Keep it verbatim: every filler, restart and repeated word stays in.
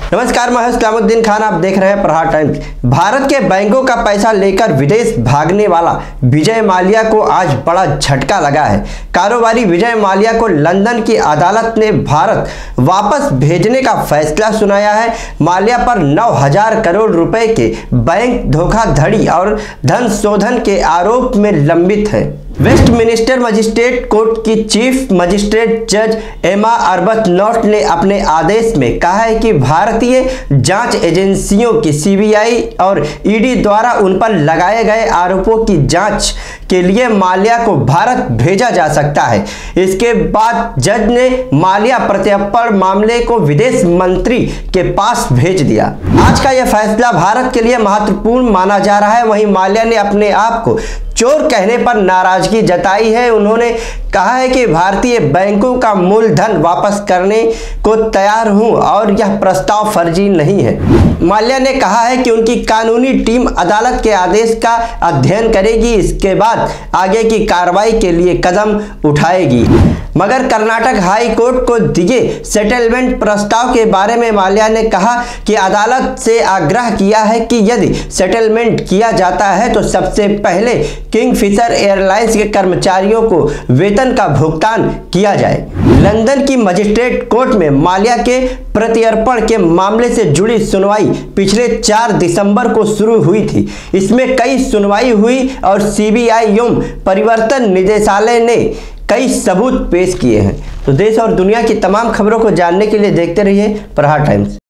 नमस्कार, मैं इस्लामुद्दीन खान, आप देख रहे हैं प्रहार टाइम्स। भारत के बैंकों का पैसा लेकर विदेश भागने वाला विजय माल्या को आज बड़ा झटका लगा है। कारोबारी विजय माल्या को लंदन की अदालत ने भारत वापस भेजने का फैसला सुनाया है। माल्या पर नौ हजार करोड़ रुपए के बैंक धोखाधड़ी और धन शोधन के आरोप में लंबित है। वेस्टमिनिस्टर मजिस्ट्रेट कोर्ट की चीफ मजिस्ट्रेट जज एमा आर्बथनॉट ने अपने आदेश में कहा है कि भारतीय जांच एजेंसियों की सीबीआई और ईडी द्वारा उन पर लगाए गए आरोपों की जांच के लिए माल्या को भारत भेजा जा सकता है। इसके बाद जज ने माल्या प्रत्यर्पण मामले को विदेश मंत्री के पास भेज दिया। आज का यह फैसला भारत के लिए महत्वपूर्ण माना जा रहा है। वहीं माल्या ने अपने आप को चोर कहने पर नाराजगी जताई है। उन्होंने कहा है कि भारतीय बैंकों का मूलधन वापस करने को तैयार हूं और यह प्रस्ताव फर्जी नहीं है। माल्या ने कहा है कि उनकी कानूनी टीम अदालत के आदेश का अध्ययन करेगी, इसके बाद आगे की कार्रवाई के लिए कदम उठाएगी। मगर कर्नाटक हाई कोर्ट को दिए सेटलमेंट प्रस्ताव के बारे में माल्या ने कहा कि अदालत से आग्रह किया है कि यदि सेटलमेंट किया जाता है तो सबसे पहले किंगफिशर एयरलाइंस के कर्मचारियों को वेतन का भुगतान किया जाए। लंदन की मजिस्ट्रेट कोर्ट में माल्या के प्रत्यर्पण के मामले से जुड़ी सुनवाई पिछले चार दिसंबर को शुरू हुई थी। इसमें कई सुनवाई हुई और सीबीआई एवं परिवर्तन निदेशालय ने कई सबूत पेश किए हैं। तो देश और दुनिया की तमाम खबरों को जानने के लिए देखते रहिए प्रहार टाइम्स।